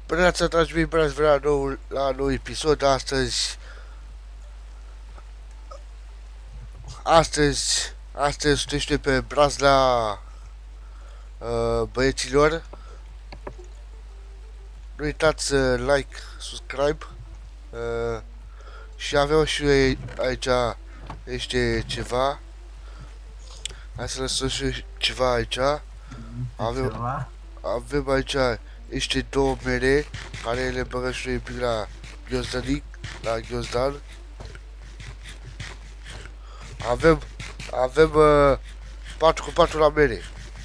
Bine ați dragi mei, bine ați venit la nou episod. Astăzi trăiește pe brazda băieților. Nu uitați să like, subscribe și avem și aici este ceva. Hai să lăsăm și ceva aici. Avem aici este două mere care le băgăm și noi bine la ghiozdanic, la ghiozdan. Avem 4 cu 4 la mere.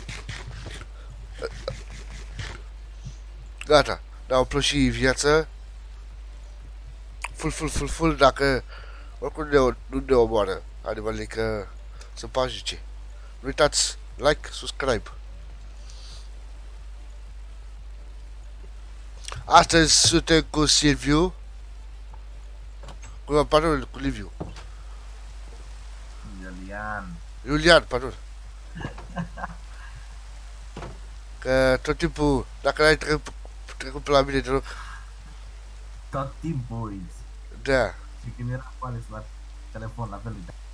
Gata, ne-au plus și viață. Full, dacă oricum nu ne omoară animalele, că sunt pașnice. Nu uitați, like, subscribe. Astăzi suntem cu Silviu. Cu Liviu. Iulian, pardon. Că tot timpul, dacă n-ai trecut pe la mine deloc. Tot timpul uiți. Da. Și când era cu Alex la telefon, la fel uita.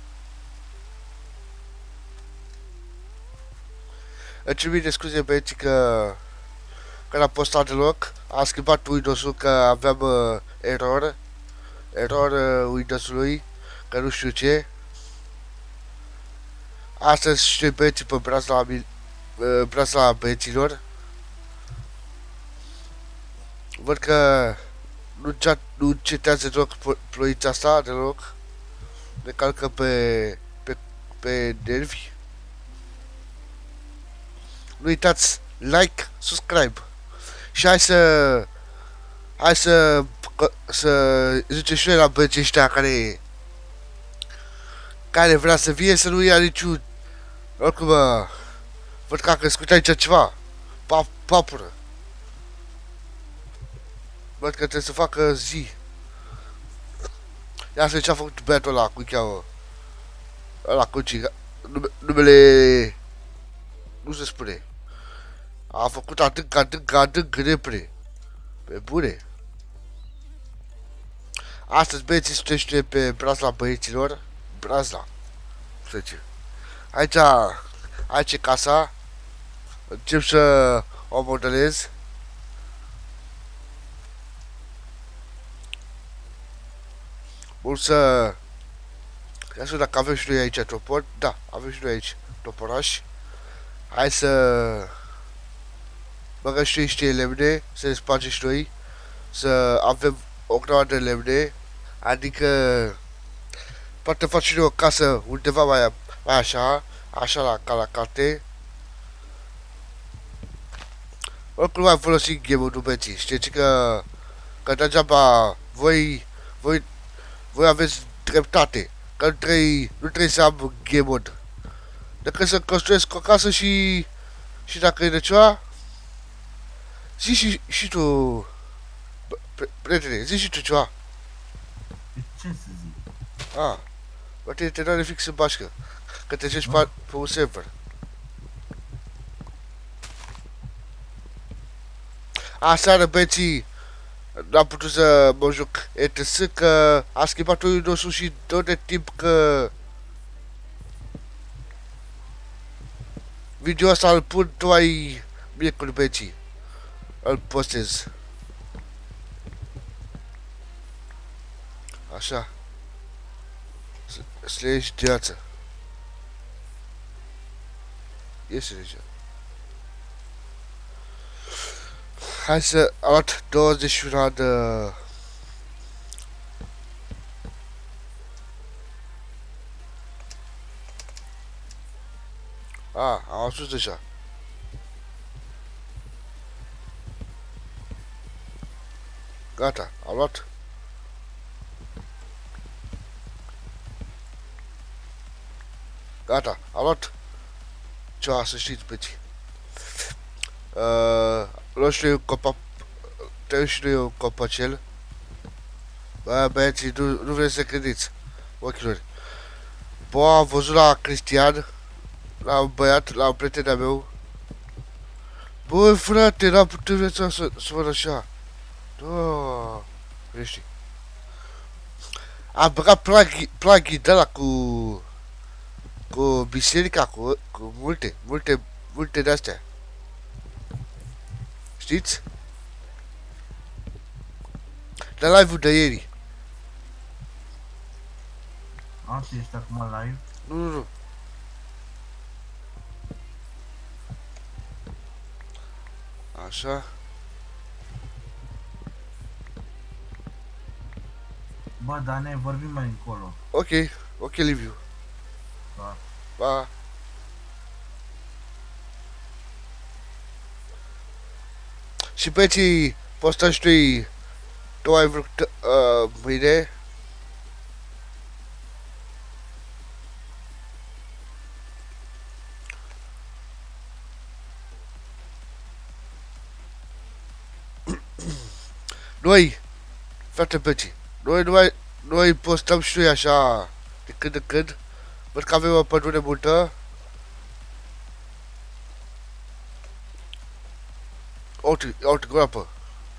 Îmi cer bine scuze, băieții, că n-am postat deloc. Am schimbat Windows-ul, că aveam error Windows-ului, că nu știu ce. Astăzi știu băieții pe brazda băieților. Văd că nu cetează deloc ploița asta, deloc. Ne calcă pe nervi. Nu uitați, like, subscribe. Și hai să zicem și noi la băieții ăștia care vrea să vie, să nu ia niciun. Oricum, văd că a crescut aici ceva. Papură. Văd că trebuie să facă zi. Ia să ce a făcut băiatul ăla, cum cheamă. Ăla, numele... Nu se spune. A făcut adânc repede. Pe bune. Astăzi băieții studește pe brazda băieților. Brazda. Aici e casa. Încep să o modelez. Bun să... Ia să dacă avem și noi aici topor. Da, avem și noi aici toporaș. Hai să... Băgăm și noi niște lemne. Să le spargem și noi. Să avem o grămadă de lemne. Adică... Poate fac și noi o casă undeva mai așa. Așa ca la carte. Oricum mai folosim game-ul, nu băieții. Știți că degeaba voi aveți dreptate. Că nu trebuie să am game mode. Decât să construiesc o casă și dacă e de ceva, zi și tu, prietene, zi și tu ceva. Ce să zic? Poate te doare fix în bașcă, că te joci pe un server. Aseară, băieții, n-am putut să mă joc ETS, că a schimbat Windows-ul și tot de timp că video ăsta îl pun doai miercuri, băieții. Îl postez. Așa. Slash viață. Iese deja. Hai să arăt 21 de... am ajuns deja. Gata, am luat. Gata, am luat. Ceva, să știți, băieții. Luăm și noi un copac. Trebuie și noi un copacel. Băieții, nu vreți să credeți ochilor. Bă, am văzut la Cristian, la un băiat, la un prieten de-a meu, Bă, frate, n-am putut viața să văd așa. Da, ești. Am băgat plugin de ăla cu biserica, cu multe de-astea. Știți? De live-ul de ieri. Tu ești acum live? Nu. Așa. Bă, dar ne vorbim mai încolo. Ok, Liviu. Da. Pa. Și băieții, posta știi, tu ai vrut mâine? Noi, frate băieții, noi postăm și noi așa de când în când. Văd că avem o pădure multă. Uite, groapă.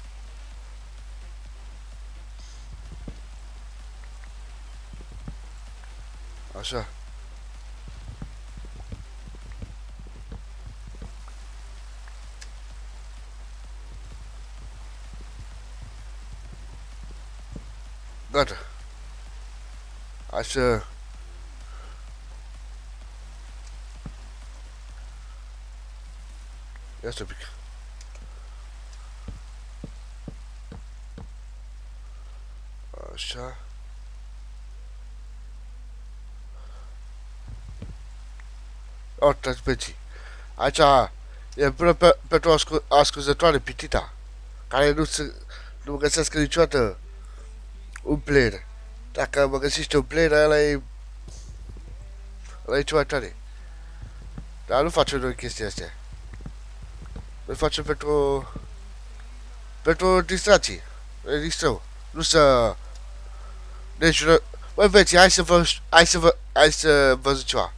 Așa. Gata. Hai să... Ia să pic. Așa. Uitați băieții. Aici e până pentru ascunzătoare pitita, care nu mă găsească niciodată un player. Dacă mă găsește un player, ăla e ceva tare. Dar nu facem noi chestia astea. Noi facem pentru distracție. Ne distrăm. Nu să... Deci, băi băieți, hai să vă zic ceva.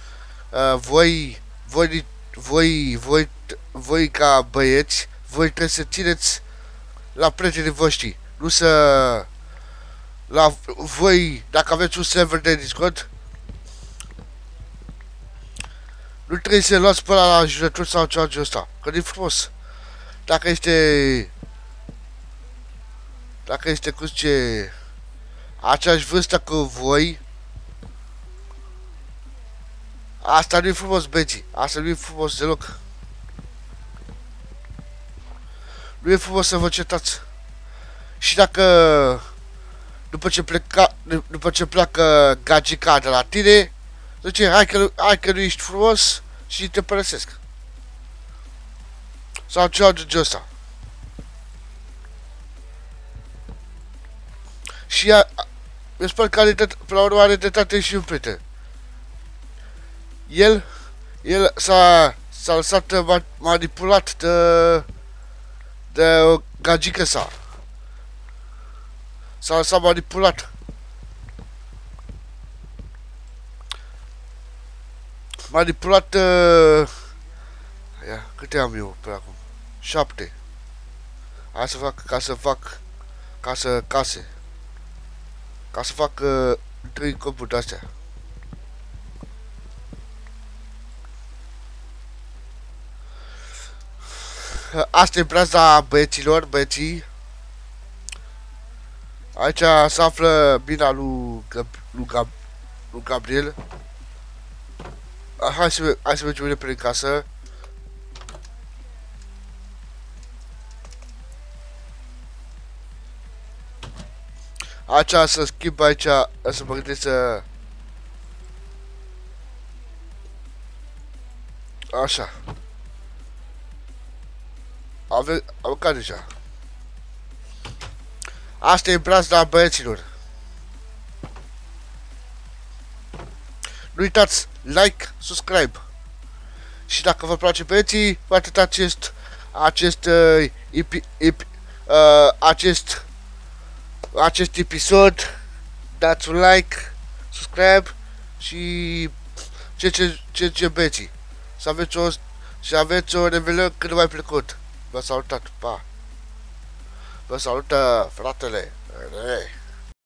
Voi ca băieți, voi trebuie să țineți la prietenii voștri. Nu să... La voi, dacă aveți un server de Discord, nu trebuie să luați până la jurături sau ceva de ăsta. Că e frumos. Dacă este cum zice, aceeași vârstă cu voi, asta nu e frumos, băieții. Asta nu e frumos deloc. Nu e frumos să vă certați. Și dacă după ce pleacă gagica de la tine, zice, hai că nu ești frumos și te părăsesc. Sau ceva de genul ăsta. Și eu sper că până la urmă are dreptate și un prieten. El s-a lăsat manipulat de o gagică sa. S-a lăsat manipulat. Manipulat... Ia, câte am eu pe acum? 7. Hai să fac, ca să fac 3 compuri de-astea. Asta e braza băieților, băieții. Aici se află bina lui Gabriel. Hai să mergem repede în casă. Aici să schimb aici, să mă gândesc să... Așa. Am mâncat deja. Asta e brazda băieților. Nu uitați, like, subscribe. Și dacă vă place băieții, vă atât acest episod, dați un like, subscribe și ce băieții. Să aveți și aveți o revelă cât mai plăcut. Vă salutat, pa! Vă salută fratele!